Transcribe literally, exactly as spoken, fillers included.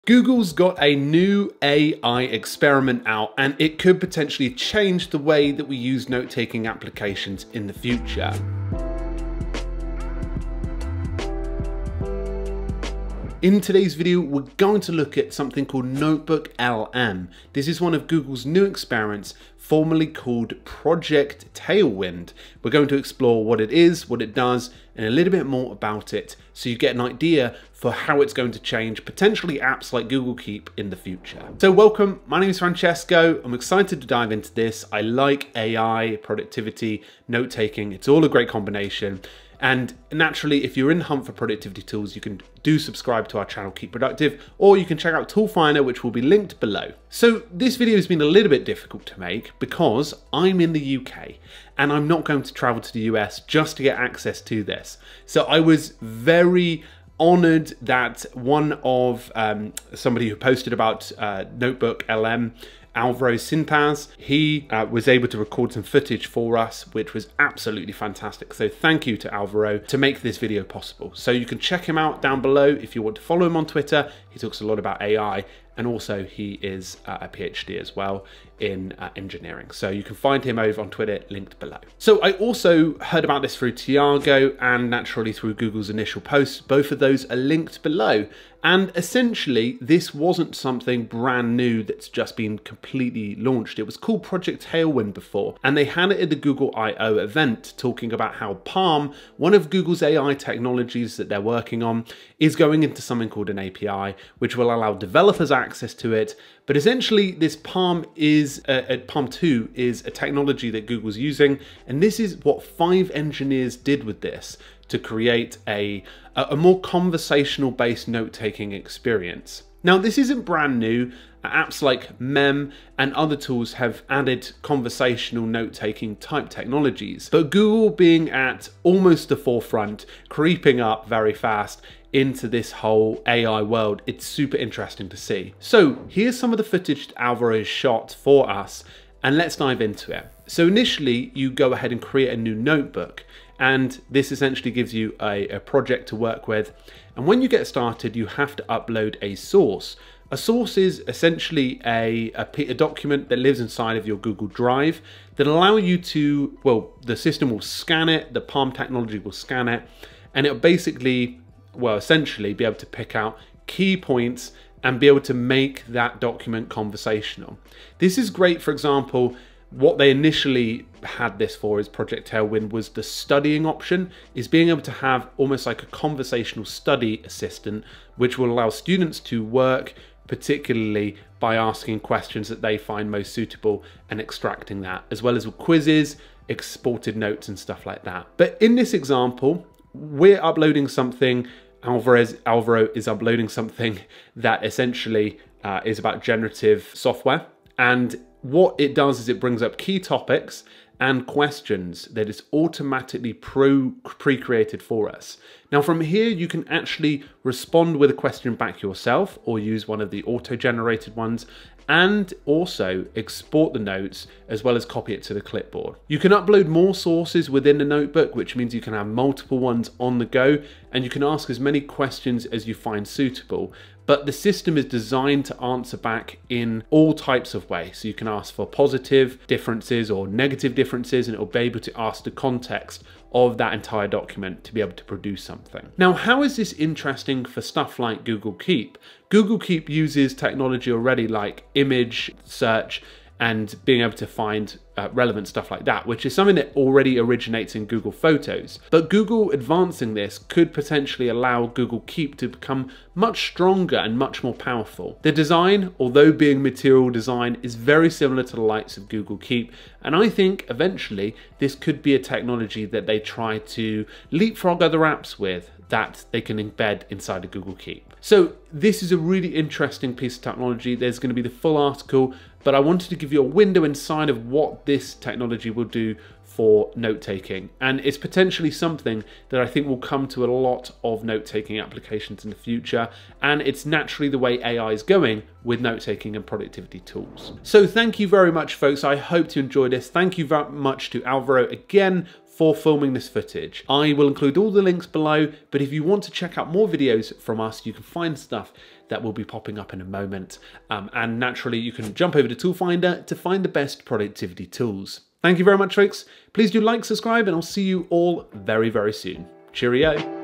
Google's got a new A I experiment out, and it could potentially change the way that we use note-taking applications in the future. In today's video, we're going to look at something called NotebookLM. This is one of Google's new experiments, formerly called Project Tailwind. We're going to explore what it is, what it does, and a little bit more about it, so you get an idea for how it's going to change potentially apps like Google Keep in the future. So welcome, my name is Francesco. I'm excited to dive into this. I like A I, productivity, note-taking. It's all a great combination. And naturally, if you're in the hunt for productivity tools, you can do subscribe to our channel, Keep Productive, or you can check out Toolfinder, which will be linked below. So this video has been a little bit difficult to make because I'm in the U K and I'm not going to travel to the U S just to get access to this. So I was very honored that one of um, somebody who posted about uh, NotebookLM, Alvaro Sinpaz, he uh, was able to record some footage for us, which was absolutely fantastic. So thank you to Alvaro to make this video possible. So you can check him out down below if you want to follow him on Twitter. He talks a lot about A I, and also he is uh, a PhD as well in uh, engineering. So you can find him over on Twitter, linked below. So I also heard about this through Tiago and naturally through Google's initial posts. Both of those are linked below. And essentially, this wasn't something brand new that's just been completely launched. It was called Project Tailwind before, and they had it at the Google I O event, talking about how Palm, one of Google's A I technologies that they're working on, is going into something called an A P I, which will allow developers access to it. But essentially, this Palm is uh, Palm two is a technology that Google's using, and this is what five engineers did with this to create a, a more conversational based note-taking experience. Now, this isn't brand new. Apps like Mem and other tools have added conversational note-taking type technologies, but Google being at almost the forefront, creeping up very fast into this whole A I world, it's super interesting to see. So here's some of the footage that Alvaro shot for us, and let's dive into it. So initially, you go ahead and create a new notebook, and this essentially gives you a, a project to work with. And when you get started, you have to upload a source. A source is essentially a, a, a document that lives inside of your Google Drive that allow you to, well, the system will scan it, the Palm technology will scan it, and it'll basically, well, essentially be able to pick out key points and be able to make that document conversational. This is great, for example, what they initially had this for is Project Tailwind was the studying option, is being able to have almost like a conversational study assistant, which will allow students to work particularly by asking questions that they find most suitable and extracting that, as well as with quizzes, exported notes and stuff like that. But in this example, we're uploading something, Alvarez, Alvaro is uploading something that essentially uh, is about generative software. And what it does is it brings up key topics and questions that is automatically pre-created for us. Now from here, you can actually respond with a question back yourself or use one of the auto-generated ones, and also export the notes as well as copy it to the clipboard. You can upload more sources within the notebook, which means you can have multiple ones on the go, and you can ask as many questions as you find suitable. But the system is designed to answer back in all types of ways. So you can ask for positive differences or negative differences, and it will be able to ask the context of that entire document to be able to produce something. Now, how is this interesting for stuff like Google Keep? Google Keep uses technology already like image search and being able to find uh, relevant stuff like that, which is something that already originates in Google Photos. But Google advancing this could potentially allow Google Keep to become much stronger and much more powerful. The design, although being material design, is very similar to the likes of Google Keep, and I think eventually this could be a technology that they try to leapfrog other apps with that they can embed inside of Google Keep. So this is a really interesting piece of technology. There's going to be the full article, but I wanted to give you a window inside of what this technology will do for note-taking, and it's potentially something that I think will come to a lot of note-taking applications in the future, and it's naturally the way A I is going with note-taking and productivity tools. So thank you very much, folks. I hope you enjoyed this. Thank you very much to Alvaro again for filming this footage. I will include all the links below, but if you want to check out more videos from us, you can find stuff that will be popping up in a moment. Um, and naturally, you can jump over to Toolfinder to find the best productivity tools. Thank you very much, folks. Please do like, subscribe, and I'll see you all very, very soon. Cheerio.